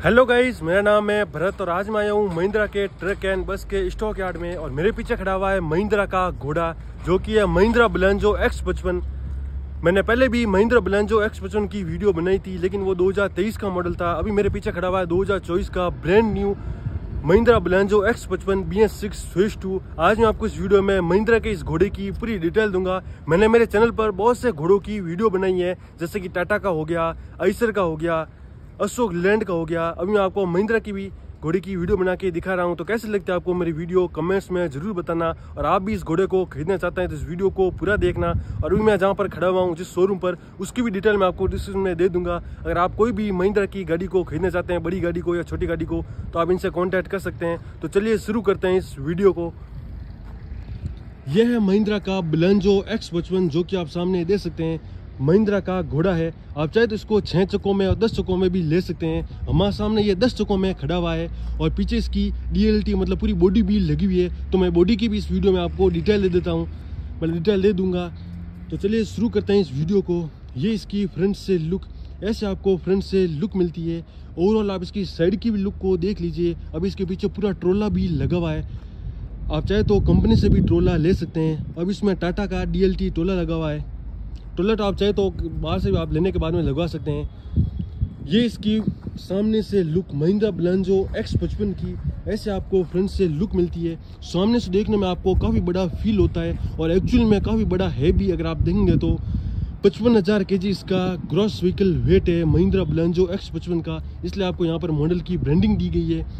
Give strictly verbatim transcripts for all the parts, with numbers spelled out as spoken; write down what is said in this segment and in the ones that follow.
Hello guys, मेरा नाम है भरत और आज मैं आया हूँ महिंद्रा के ट्रक एंड बस के स्टॉक यार्ड में। और मेरे पीछे खड़ा हुआ है महिंद्रा का घोड़ा जो कि है महिंद्रा बलेंजो एक्स पचपन। मैंने पहले भी महिंद्रा बलेंजो एक्स पचपन की वीडियो बनाई थी, लेकिन वो दो हज़ार तेईस का मॉडल था। अभी मेरे पीछे खड़ा हुआ है दो हज़ार चौबीस का brand new Mahindra Blazo X पचपन B S six phase two. आज मैं आपको इस वीडियो में महिंद्रा के इस घोड़े की पूरी डिटेल दूंगा। मैंने मेरे चैनल पर बहुत से घोड़ों की वीडियो बनाई है, जैसे कि टाटा का हो गया, आइसर का हो गया, अशोक लैंड का हो गया। अभी मैं आपको महिंद्रा की भी घोड़े की वीडियो बना के दिखा रहा हूं। तो कैसे लगता है आपको मेरी वीडियो, कमेंट्स में जरूर बताना। और आप भी इस घोड़े को खरीदना चाहते हैं तो इस वीडियो को पूरा देखना। और अभी मैं जहां पर खड़ा हुआ हूं जिस शोरूम पर, उसकी भी डिटेल मैं आपको डिस्क्रिप्शन में दे दूंगा। अगर आप कोई भी महिंद्रा की गाड़ी को खरीदना चाहते हैं, बड़ी गाड़ी को या छोटी गाड़ी को, तो आप इनसे कॉन्टैक्ट कर सकते हैं। तो चलिए शुरू करते हैं इस वीडियो को। यह है महिंद्रा का बलेंजो एक्स पचपन जो कि आप सामने देख सकते हैं। महिंद्रा का घोड़ा है। आप चाहे तो इसको छह चक्कों में और दस चक्कों में भी ले सकते हैं। हमारे सामने ये दस चक्कों में खड़ा हुआ है और पीछे इसकी डी एल टी मतलब पूरी बॉडी भी लगी हुई है। तो मैं बॉडी की भी इस वीडियो में आपको डिटेल दे देता हूँ, मैं डिटेल दे दूंगा। तो चलिए शुरू करते हैं इस वीडियो को। ये इसकी फ्रंट से लुक, ऐसे आपको फ्रंट से लुक मिलती है। ओवरऑल आप इसकी साइड की भी लुक को देख लीजिए। अभी इसके पीछे पूरा ट्रोला भी लगा हुआ है। आप चाहे तो कंपनी से भी ट्रोला ले सकते हैं। अब इसमें टाटा का डी एल टी ट्रोला लगा हुआ है। ट्रोला तो आप चाहे तो बाहर से भी आप लेने के बाद में लगवा सकते हैं। ये इसकी सामने से लुक महिंद्रा बलेंजो एक्स पचपन की ऐसे आपको फ्रंट से लुक मिलती है। सामने से देखने में आपको काफ़ी बड़ा फील होता है और एक्चुअल में काफ़ी बड़ा है भी। अगर आप देखेंगे तो पचपन हज़ार के जी इसका ग्रॉस व्हीकल वेट है महिंद्रा बलेंजो एक्स पचपन का, इसलिए आपको यहाँ पर मॉडल की ब्रांडिंग दी गई है।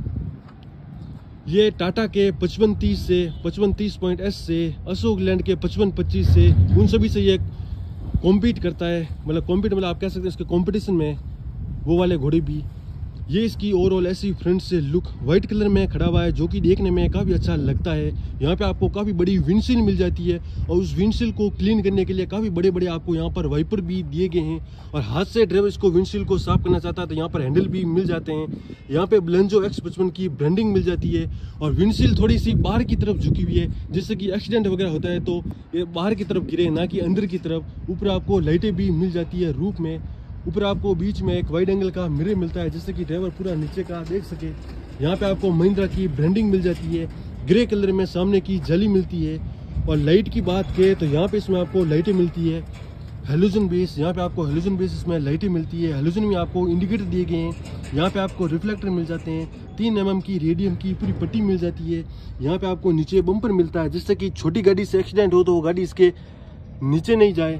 ये टाटा के पचपन तीस से पचपन तीस पॉइंट एस से, अशोक लैंड के पचपन पच्चीस से, उन सभी से ये कॉम्पीट करता है। मतलब कॉम्पीट मतलब आप कह सकते हैं इसके कंपटीशन में वो वाले घोड़े भी। ये इसकी ओवरऑल ऐसी फ्रंट से लुक व्हाइट कलर में खड़ा हुआ है जो कि देखने में काफ़ी अच्छा लगता है। यहाँ पे आपको काफ़ी बड़ी विंडशील्ड मिल जाती है और उस विंडशील्ड को क्लीन करने के लिए काफ़ी बड़े बड़े आपको यहाँ पर वाइपर भी दिए गए हैं। और हाथ से ड्राइवर इसको विंडशील्ड को साफ करना चाहता है तो यहाँ पर हैंडल भी मिल जाते हैं। यहाँ पे बलेंजो एक्स पचपन की ब्रांडिंग मिल जाती है और विंडशील्ड थोड़ी सी बाहर की तरफ झुकी हुई है, जिससे कि एक्सीडेंट वगैरह होता है तो ये बाहर की तरफ गिरे, ना कि अंदर की तरफ। ऊपर आपको लाइटें भी मिल जाती है रूफ में। ऊपर आपको बीच में एक वाइड एंगल का मिरर मिलता है, जिससे कि ड्राइवर पूरा नीचे का देख सके। यहाँ पे आपको महिंद्रा की ब्रांडिंग मिल जाती है। ग्रे कलर में सामने की जाली मिलती है। और लाइट की बात करें तो यहाँ पे इसमें आपको लाइटें मिलती है हेलोजन बेस। यहाँ पे आपको हेलोजन बेस इसमें लाइटें मिलती है। हेलोजन में आपको इंडिकेटर दिए गए हैं। यहाँ पे आपको रिफ्लेक्टर मिल जाते हैं। तीन एम एम की रेडियम की पूरी पट्टी मिल जाती है। यहाँ पे आपको नीचे बम्पर मिलता है, जिससे कि छोटी गाड़ी से एक्सीडेंट हो तो वो गाड़ी इसके नीचे नहीं जाए।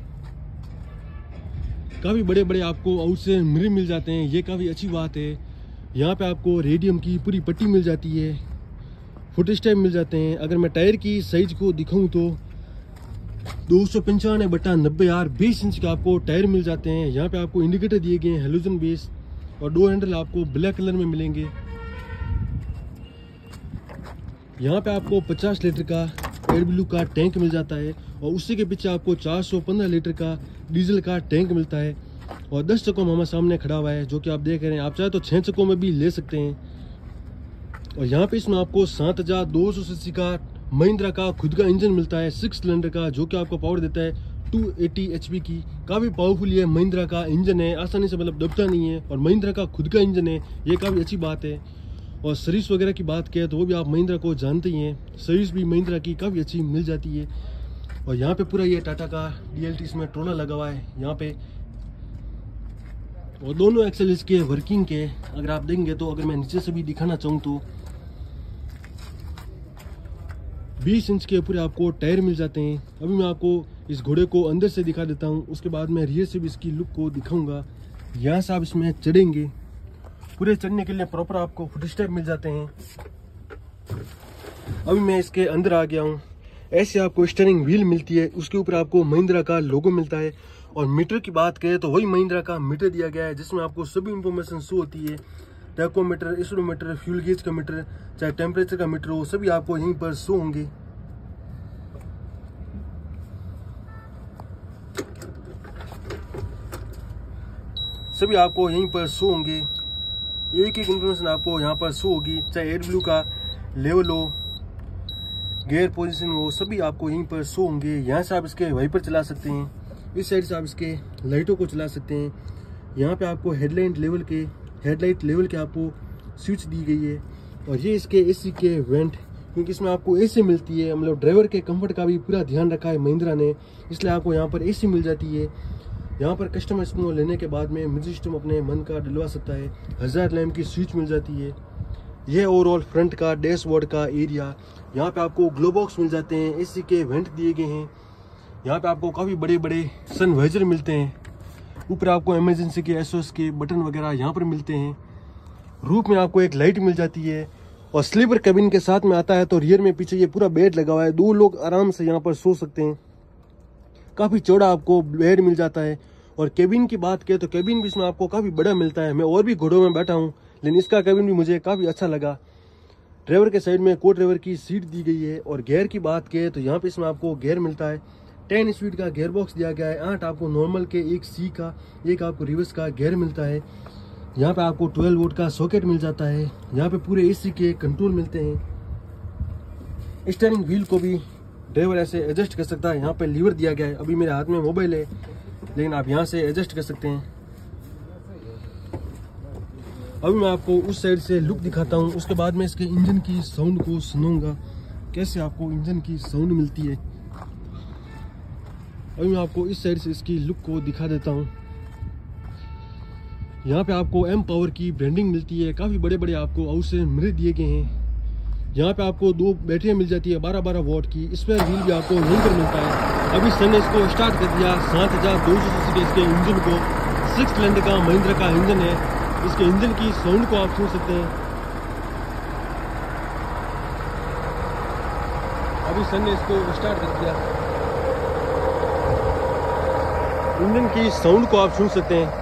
काफ़ी बड़े बड़े आपको आउट से मिरर मिल जाते हैं, ये काफ़ी अच्छी बात है। यहाँ पे आपको रेडियम की पूरी पट्टी मिल जाती है। फुट स्टेप मिल जाते हैं। अगर मैं टायर की साइज को दिखाऊं तो दो सौ पंचानवे बटा नब्बे आर बीस इंच के आपको टायर मिल जाते हैं। यहाँ पे आपको इंडिकेटर दिए गए हैं हेलोजन बेस और दो हैंडल आपको ब्लैक कलर में मिलेंगे। यहाँ पे आपको पचास लीटर का एयरब्लू का टैंक मिल जाता है और उसी के पीछे आपको चार सौ पंद्रह लीटर का डीजल का टैंक मिलता है। और दस चक्कों में हमारे सामने खड़ा हुआ है जो कि आप देख रहे हैं। आप चाहे तो छः चक्कों में भी ले सकते हैं। और यहाँ पे इसमें आपको सात हज़ार दो सौ सीसी का महिंद्रा का खुद का इंजन मिलता है, सिक्स सिलेंडर का, जो कि आपको पावर देता है दो सौ अस्सी एच पी की। काफ़ी पावरफुल ये महिंद्रा का इंजन है, आसानी से मतलब दबता नहीं है। और महिंद्रा का खुद का इंजन है, ये काफ़ी अच्छी बात है। और सर्विस वगैरह की बात करें तो वो भी आप महिंद्रा को जानते ही हैं। सर्विस भी महिंद्रा की काफ़ी अच्छी मिल जाती है। और यहाँ पे पूरा ये टाटा का डी एल टी इसमें ट्रोला लगा हुआ है यहाँ पे। और दोनों एक्सेल इसके वर्किंग के अगर आप देखेंगे तो, अगर मैं नीचे से भी दिखाना चाहूँ तो बीस इंच के पूरे आपको टायर मिल जाते हैं। अभी मैं आपको इस घोड़े को अंदर से दिखा देता हूँ, उसके बाद मैं रियर से भी इसकी लुक को दिखाऊंगा। यहाँ से आप इसमें चढ़ेंगे, पूरे चढ़ने के लिए प्रॉपर आपको फुट स्टेप मिल जाते हैं। अभी मैं इसके अंदर आ गया हूँ। ऐसे आपको स्टीयरिंग व्हील मिलती है, उसके ऊपर आपको महिंद्रा का लोगो मिलता है। और मीटर की बात करें तो वही महिंद्रा का मीटर दिया गया है, जिसमें आपको सभी इंफॉर्मेशन शो होती है। टैकोमीटर, स्पीडोमीटर, फ्यूल गेज का मीटर, चाहे टेम्परेचर का मीटर हो, सभी आपको यहीं पर शो होंगे। सभी आपको यहीं पर शो होंगे। एक एक इंफॉर्मेशन आपको यहाँ पर शो होगी, चाहे एयर ब्लू का लेवल हो, गियर पोजीशन हो, सभी आपको यहीं पर शो होंगे। यहाँ से आप इसके वाइपर चला सकते हैं। इस साइड से आप इसके लाइटों को चला सकते हैं। यहाँ पे आपको हेडलाइट लेवल के हेडलाइट लेवल के आपको स्विच दी गई है। और ये इसके एसी के वेंट, क्योंकि इसमें आपको एसी मिलती है, मतलब ड्राइवर के कंफर्ट का भी पूरा ध्यान रखा है महिंद्रा ने, इसलिए आपको यहाँ पर एसी मिल जाती है। यहाँ पर कस्टमर इसको लेने के बाद में म्यूजिक सिस्टम अपने मन का डलवा सकता है। हज़ार लैम्प की स्विच मिल जाती है। यह ओवरऑल फ्रंट का डैशबोर्ड का एरिया। यहाँ पे आपको ग्लो बॉक्स मिल जाते हैं, एसी के वेंट दिए गए हैं। यहाँ पे आपको काफ़ी बड़े बड़े सन वाइजर मिलते हैं। ऊपर आपको इमरजेंसी के एसओएस के बटन वगैरह यहाँ पर मिलते हैं। रूफ में आपको एक लाइट मिल जाती है और स्लीपर कैबिन के साथ में आता है। तो रियर में पीछे ये पूरा बेड लगा हुआ है, दो लोग आराम से यहाँ पर सो सकते हैं। काफ़ी चौड़ा आपको बेड मिल जाता है। और केबिन की बात करें तो केबिन भी इसमें आपको काफ़ी बड़ा मिलता है। मैं और भी घोड़ों में बैठा हूँ, लेकिन इसका केबिन भी मुझे काफ़ी अच्छा लगा। ड्राइवर के साइड में को ड्राइवर की सीट दी गई है। और गेयर की बात करें तो यहाँ पे इसमें आपको गेयर मिलता है। टेन स्पीड का गेयर बॉक्स दिया गया है। आठ आपको नॉर्मल के, एक सी का, एक आपको रिवर्स का गेयर मिलता है। यहाँ पे आपको ट्वेल्व वोल्ट का सॉकेट मिल जाता है। यहाँ पे पूरे एसी के कंट्रोल मिलते हैं। स्टीयरिंग व्हील को भी ड्राइवर ऐसे एडजस्ट कर सकता है। यहाँ पे लीवर दिया गया है। अभी मेरे हाथ में मोबाइल है, लेकिन आप यहाँ से एडजस्ट कर सकते हैं। अभी मैं आपको उस साइड से लुक दिखाता हूँ, उसके बाद मैं इसके इंजन की साउंड को सुनूंगा, कैसे आपको इंजन की साउंड मिलती है। अभी मैं आपको इस साइड से इसकी लुक को दिखा देता हूँ। यहाँ पे आपको एम पावर की ब्रांडिंग मिलती है। काफ़ी बड़े बड़े आपको आउट से मिरर दिए गए हैं। यहाँ पे आपको दो बैटरियाँ मिल जाती है बारह बारह वॉट की। स्पेयर व्हील भी आपको यहीं पर मिलता है। अभी सन ने इसको स्टार्ट कर दिया। सात हज़ार दो सौ सीसी के इसके इंजन को, सिक्स सिलेंडर का महिंद्रा का इंजन है। इसके इंजन की साउंड को आप सुन सकते हैं। अभी सन ने इसको स्टार्ट कर दिया। इंजन की साउंड को आप सुन सकते हैं।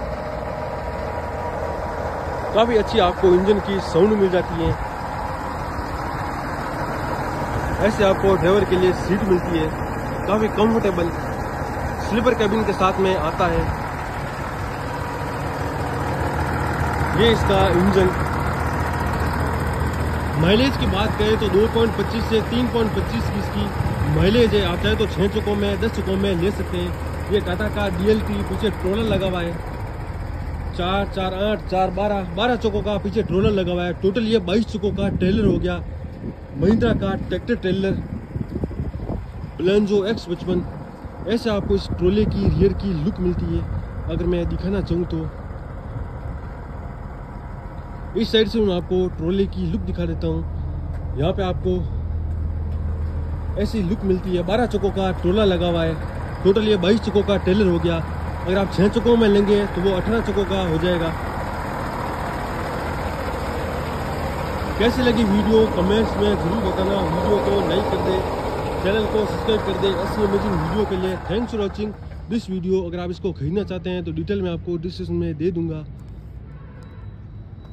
काफ़ी अच्छी आपको इंजन की साउंड मिल जाती है। ऐसे आपको ड्राइवर के लिए सीट मिलती है, काफ़ी कंफर्टेबल। स्लीपर कैबिन के साथ में आता है। ये इसका इंजन। माइलेज की बात करें तो दो पॉइंट पच्चीस से तीन पॉइंट पच्चीस की इसकी माइलेज है। आप चाहे तो छः चौकों में, दस चौकों में ले सकते हैं। ये टाटा का डी एल टी, पीछे ट्रोलर लगा हुआ है। चार चार आठ चार बारह बारह चौकों का पीछे ट्रोलर लगा हुआ है। टोटल ये बाईस चौकों का ट्रेलर हो गया। महिंद्रा का ट्रैक्टर ट्रेलर ब्लेंजो एक्स पचपन। ऐसे आपको इस ट्रोले की रियर की लुक मिलती है। अगर मैं दिखाना चाहूँ तो इस साइड से मैं आपको ट्रोले की लुक दिखा देता हूँ। यहाँ पे आपको ऐसी लुक मिलती है। बारह चौकों का ट्रोला लगा हुआ है। टोटल ये बाईस चौकों का ट्रेलर हो गया। अगर आप छः चौकों में लेंगे तो वो अठारह चौकों का हो जाएगा। कैसी लगी वीडियो कमेंट्स में जरूर बताना। वीडियो को लाइक कर दे, चैनल को सब्सक्राइब कर दे ऐसी अमेजिंग वीडियो के लिए। Thanks for watching this video. अगर आप इसको खरीदना चाहते हैं तो डिटेल में आपको डिस्क्रिप्शन में दे दूंगा।